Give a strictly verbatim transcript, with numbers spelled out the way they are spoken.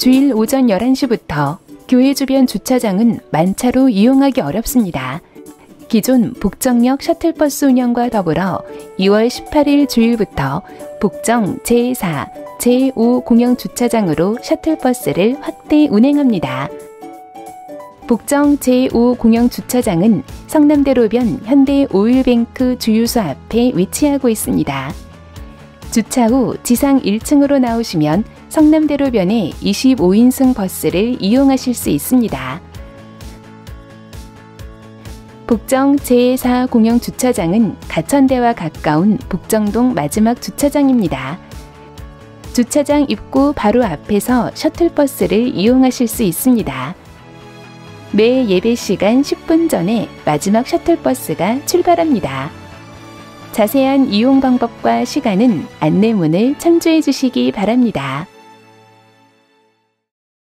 주일 오전 열한 시부터 교회 주변 주차장은 만차로 이용하기 어렵습니다. 기존 북정역 셔틀버스 운영과 더불어 이월 십팔일 주일부터 북정 제사, 제오 공영 주차장으로 셔틀버스를 확대 운행합니다. 북정 제오 공영 주차장은 성남대로변 현대 오일뱅크 주유소 앞에 위치하고 있습니다. 주차 후 지상 일 층으로 나오시면 성남대로변의 이십오 인승 버스를 이용하실 수 있습니다. 북정 제사 공영 주차장은 가천대와 가까운 북정동 마지막 주차장입니다. 주차장 입구 바로 앞에서 셔틀버스를 이용하실 수 있습니다. 매 예배 시간 십 분 전에 마지막 셔틀버스가 출발합니다. 자세한 이용 방법과 시간은 안내문을 참조해 주시기 바랍니다.